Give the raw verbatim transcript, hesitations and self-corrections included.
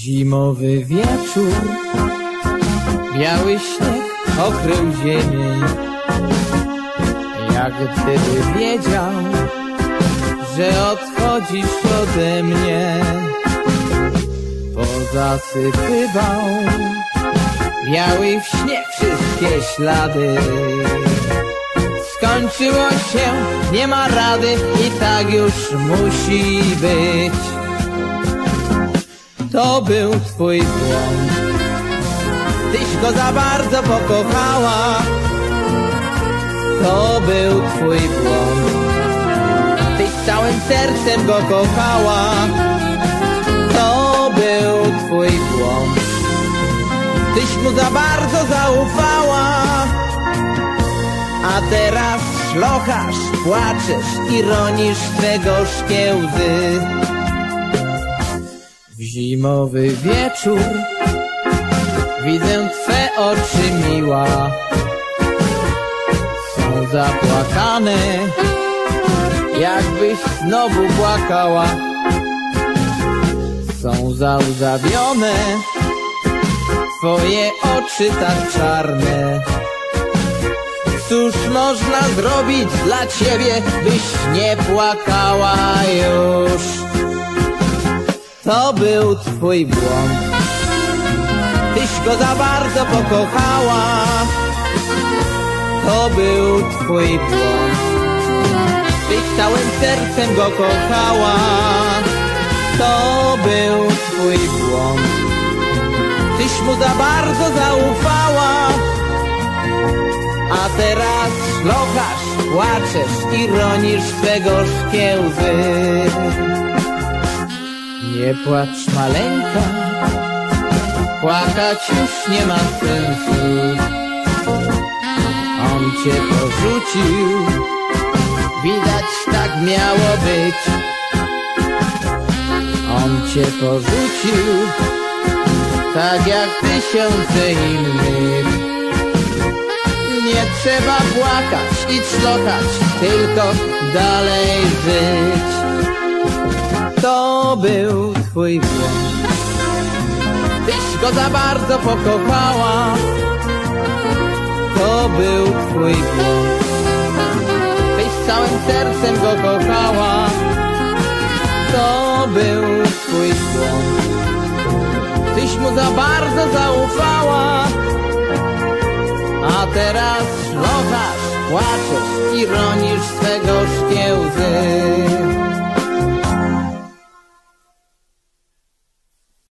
Zimowy wieczór, biały śnieg okrył ziemię. Jak gdyby wiedział, że odchodzisz ode mnie, pozasypywał biały w śnieg wszystkie ślady. Skończyło się, nie ma rady i tak już musi być. To był twój błąd, tyś go za bardzo pokochała. To był twój błąd, tyś całym sercem go kochała. To był twój błąd, tyś mu za bardzo zaufała. A teraz szlochasz, płaczesz i ronisz twe gorzkie łzy. W zimowy wieczór widzę twe oczy, miła, są zapłakane, jakbyś znowu płakała. Są załzawione twoje oczy tak czarne. Cóż można zrobić dla ciebie, byś nie płakała już? To był twój błąd, tyś go za bardzo pokochała. To był twój błąd, tyś całym sercem go kochała. To był twój błąd, tyś mu za bardzo zaufała. A teraz szlochasz, płaczesz i ronisz twe gorzkie łzy. Nie płacz, maleńka, płakać już nie ma sensu. On cię porzucił, widać tak miało być. On cię porzucił, tak jak tysiące innych. Nie trzeba płakać i szlochać, tylko dalej żyć. To był twój błąd, tyś go za bardzo pokochała. To był twój błąd, tyś całym sercem go kochała. To był twój błąd, tyś mu za bardzo zaufała. A teraz szlochasz, płaczesz i ronisz swego